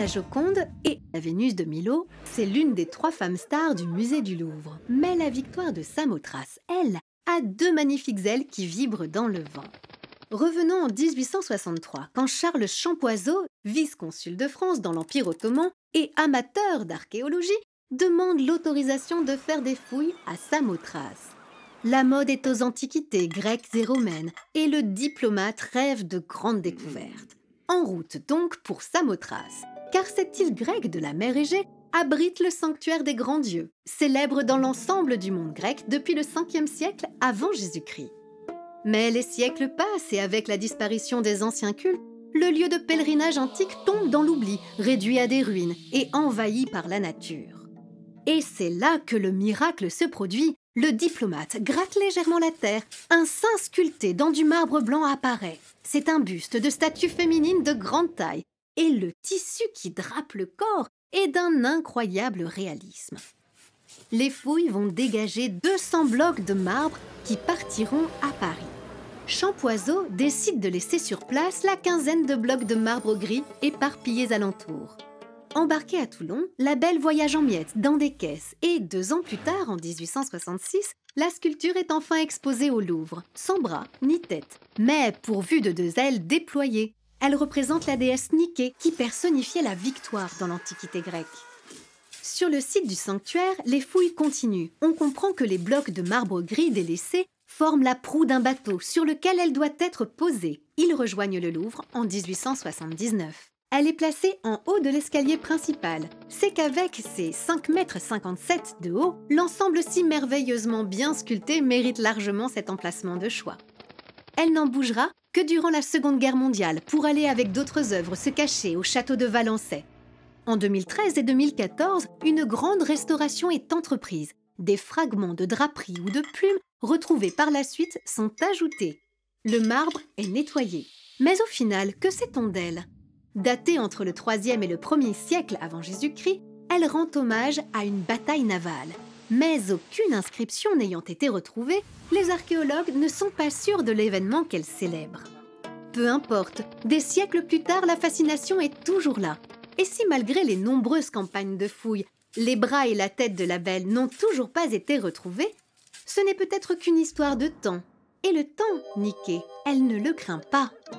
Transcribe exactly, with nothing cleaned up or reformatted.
Joconde et la Vénus de Milo, c'est l'une des trois femmes stars du musée du Louvre. Mais la victoire de Samothrace, elle, a deux magnifiques ailes qui vibrent dans le vent. Revenons en mille huit cent soixante-trois, quand Charles Champoiseau, vice-consul de France dans l'Empire ottoman et amateur d'archéologie, demande l'autorisation de faire des fouilles à Samothrace. La mode est aux antiquités grecques et romaines, et le diplomate rêve de grandes découvertes. En route donc pour Samothrace, car cette île grecque de la mer Égée abrite le sanctuaire des grands dieux, célèbre dans l'ensemble du monde grec depuis le cinquième siècle avant Jésus-Christ. Mais les siècles passent et avec la disparition des anciens cultes, le lieu de pèlerinage antique tombe dans l'oubli, réduit à des ruines et envahi par la nature. Et c'est là que le miracle se produit. Le diplomate gratte légèrement la terre, un saint sculpté dans du marbre blanc apparaît. C'est un buste de statue féminine de grande taille, et le tissu qui drape le corps est d'un incroyable réalisme. Les fouilles vont dégager deux cents blocs de marbre qui partiront à Paris. Champoiseau décide de laisser sur place la quinzaine de blocs de marbre gris éparpillés alentour. Embarquée à Toulon, la belle voyage en miettes dans des caisses et deux ans plus tard, en mille huit cent soixante-six, la sculpture est enfin exposée au Louvre, sans bras ni tête, mais pourvue de deux ailes déployées. Elle représente la déesse Niké qui personnifiait la victoire dans l'Antiquité grecque. Sur le site du sanctuaire, les fouilles continuent. On comprend que les blocs de marbre gris délaissés forment la proue d'un bateau sur lequel elle doit être posée. Ils rejoignent le Louvre en mille huit cent soixante-dix-neuf. Elle est placée en haut de l'escalier principal. C'est qu'avec ses cinq mètres cinquante-sept de haut, l'ensemble si merveilleusement bien sculpté mérite largement cet emplacement de choix. Elle n'en bougera que durant la Seconde Guerre mondiale pour aller avec d'autres œuvres se cacher au château de Valençay. En deux mille treize et deux mille quatorze, une grande restauration est entreprise. Des fragments de draperie ou de plumes retrouvés par la suite sont ajoutés. Le marbre est nettoyé. Mais au final, que sait-on d'elle ? Datée entre le troisième et le premier siècle avant Jésus-Christ, elle rend hommage à une bataille navale. Mais aucune inscription n'ayant été retrouvée, les archéologues ne sont pas sûrs de l'événement qu'elle célèbre. Peu importe, des siècles plus tard, la fascination est toujours là. Et si malgré les nombreuses campagnes de fouilles, les bras et la tête de la belle n'ont toujours pas été retrouvés, ce n'est peut-être qu'une histoire de temps. Et le temps, Niké, elle ne le craint pas.